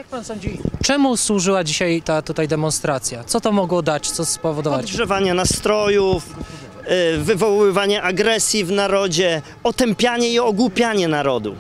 Jak pan sądzi, czemu służyła dzisiaj ta tutaj demonstracja? Co to mogło dać, co spowodować? Podgrzewanie nastrojów, wywoływanie agresji w narodzie, otępianie i ogłupianie narodu.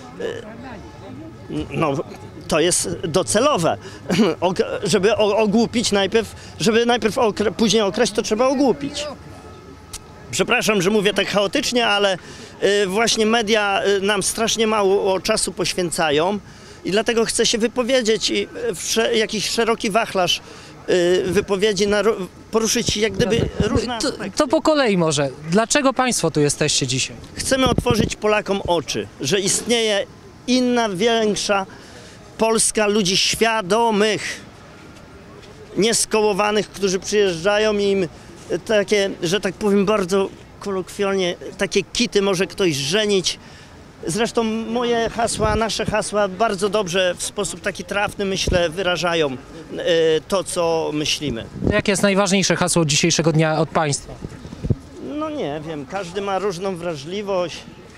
No, to jest docelowe, żeby ogłupić najpierw, później okraść, to trzeba ogłupić. Przepraszam, że mówię tak chaotycznie, ale właśnie media nam strasznie mało czasu poświęcają i dlatego chcę się wypowiedzieć i jakiś szeroki wachlarz wypowiedzi, poruszyć jak gdyby różne aspekty. To po kolei może. Dlaczego państwo tu jesteście dzisiaj? Chcemy otworzyć Polakom oczy, że istnieje inna, większa Polska ludzi świadomych, nieskołowanych, którzy przyjeżdżają i im takie, że tak powiem bardzo kolokwialnie, takie kity może ktoś żenić. Zresztą moje hasła, nasze hasła bardzo dobrze w sposób taki trafny, myślę, wyrażają to, co myślimy. Jakie jest najważniejsze hasło dzisiejszego dnia od państwa? No nie wiem, każdy ma różną wrażliwość.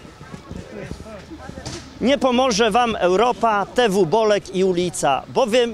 Nie pomoże wam Europa, TW Bolek i ulica, bowiem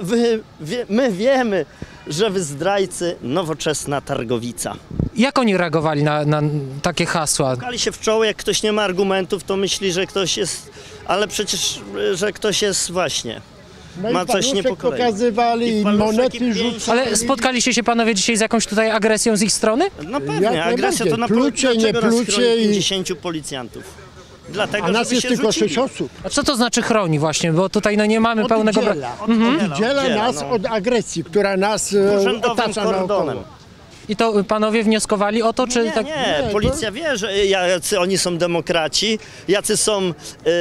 my wiemy, że wy zdrajcy, nowoczesna targowica. Jak oni reagowali na takie hasła? Pukali się w czoło, jak ktoś nie ma argumentów, to myśli, że ktoś jest, ale przecież, że ktoś jest właśnie, ma coś nie po kolei. Pokazywali i monety rzucali. Ale spotkaliście się panowie dzisiaj z jakąś tutaj agresją z ich strony? No pewnie, agresja to na plucie, nie plucie i 50 policjantów. Dlatego, a nas żeby jest się tylko rzucili. 6 osób. A co to znaczy chroni właśnie? Bo tutaj no nie mamy pełnego... Oddziela nas od agresji, która nas Urzędowym otacza kordonem. naokoło. I to panowie wnioskowali o to, czy Nie, tak... nie, policja wie, że jacy oni są demokraci, jacy są,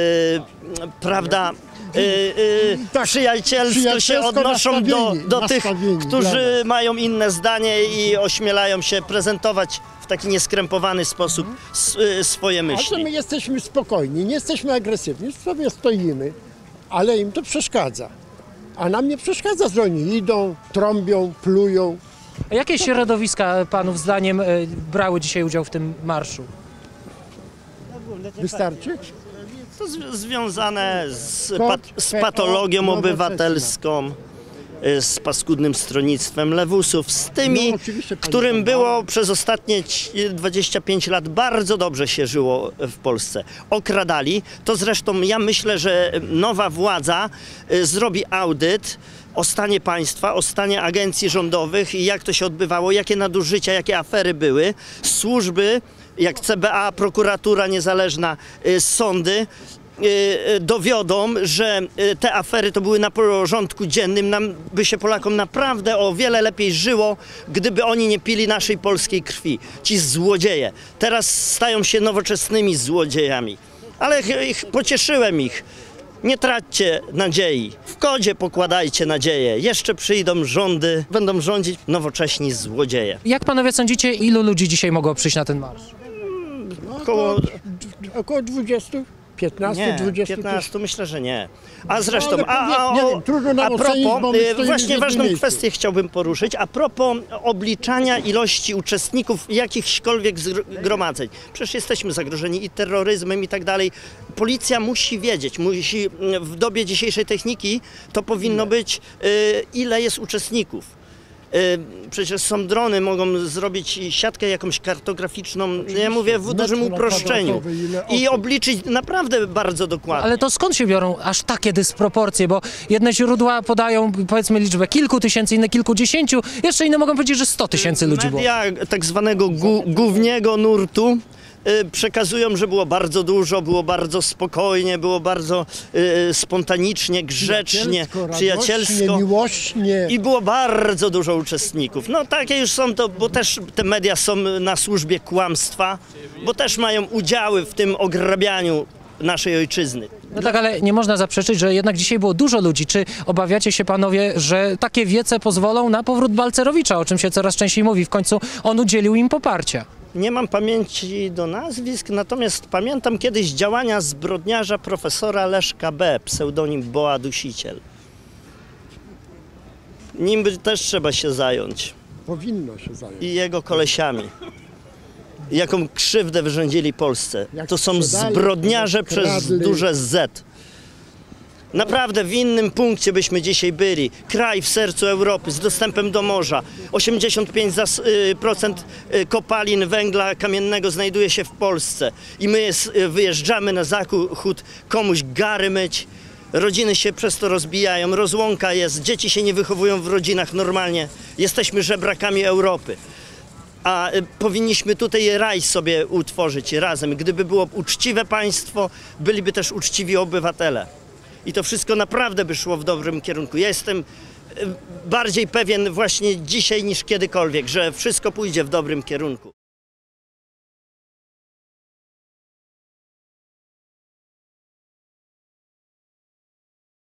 prawda, Tak, przyjacielsko się przyjacielsko odnoszą do tych, nastawieni dla którzy nas. mają inne zdanie i ośmielają się prezentować w taki nieskrępowany sposób swoje Ale myśli. my jesteśmy spokojni, nie jesteśmy agresywni, sobie stoimy, ale im to przeszkadza. A nam nie przeszkadza, że oni idą, trąbią, plują. A jakie środowiska panów zdaniem brały dzisiaj udział w tym marszu? Wystarczy? To związane z PO, patologią nowoczesna. obywatelską, z paskudnym stronnictwem lewusów, z tymi, No, oczywiście, panie którym Wanda. było przez ostatnie 25 lat bardzo dobrze się żyło w Polsce. Okradali. To zresztą ja myślę, że nowa władza zrobi audyt o stanie państwa, o stanie agencji rządowych i jak to się odbywało, jakie nadużycia, jakie afery były. Służby, jak CBA, prokuratura niezależna, sądy, dowiodą, że te afery to były na porządku dziennym, nam by się Polakom naprawdę o wiele lepiej żyło, gdyby oni nie pili naszej polskiej krwi. Ci złodzieje. Teraz stają się nowoczesnymi złodziejami. Ale pocieszyłem ich. Nie traćcie nadziei. W kodzie pokładajcie nadzieję. Jeszcze przyjdą rządy, będą rządzić nowocześni złodzieje. Jak panowie sądzicie, ilu ludzi dzisiaj mogło przyjść na ten marsz? Około 20, 15, Nie, 20 15 myślę, że nie. A zresztą, ale nie wiem, trudno nam a ocenić, propos, bo my stoimy w właśnie jednym ważną miejscu. kwestię chciałbym poruszyć, a propos obliczania ilości uczestników jakichśkolwiek zgromadzeń. Przecież jesteśmy zagrożeni i terroryzmem i tak dalej. Policja musi wiedzieć, w dobie dzisiejszej techniki to powinno być, ile jest uczestników. Przecież są drony, mogą zrobić siatkę jakąś kartograficzną, ja mówię w dużym metr uproszczeniu kwadratowy, ile i osób. obliczyć naprawdę bardzo dokładnie. Ale to skąd się biorą aż takie dysproporcje? Bo jedne źródła podają, powiedzmy, liczbę kilku tysięcy, inne kilkudziesięciu, jeszcze inne mogą powiedzieć, że 100 000 ludzi było. Media tak zwanego głównego nurtu przekazują, że było bardzo dużo, było bardzo spokojnie, było bardzo spontanicznie, grzecznie, przyjacielsko. Miłośnie. I było bardzo dużo uczestników. No takie już są to, bo też te media są na służbie kłamstwa, bo też mają udziały w tym ograbianiu naszej ojczyzny. No tak, ale nie można zaprzeczyć, że jednak dzisiaj było dużo ludzi. Czy obawiacie się panowie, że takie wiece pozwolą na powrót Balcerowicza, o czym się coraz częściej mówi? W końcu on udzielił im poparcia. Nie mam pamięci do nazwisk, natomiast pamiętam kiedyś działania zbrodniarza profesora Leszka B., pseudonim Boa Dusiciel. Nim też trzeba się zająć Powinno się zająć. i jego kolesiami. Jaką krzywdę wyrządzili Polsce. Jak To są sprzedali, zbrodniarze jak przez kradli. duże Z. Naprawdę w innym punkcie byśmy dzisiaj byli. Kraj w sercu Europy z dostępem do morza. 85% kopalin węgla kamiennego znajduje się w Polsce. I my wyjeżdżamy na zachód komuś gary myć. Rodziny się przez to rozbijają, rozłąka jest, dzieci się nie wychowują w rodzinach normalnie. Jesteśmy żebrakami Europy. A powinniśmy tutaj raj sobie utworzyć razem. Gdyby było uczciwe państwo, byliby też uczciwi obywatele. I to wszystko naprawdę by szło w dobrym kierunku. Ja jestem bardziej pewien właśnie dzisiaj niż kiedykolwiek, że wszystko pójdzie w dobrym kierunku.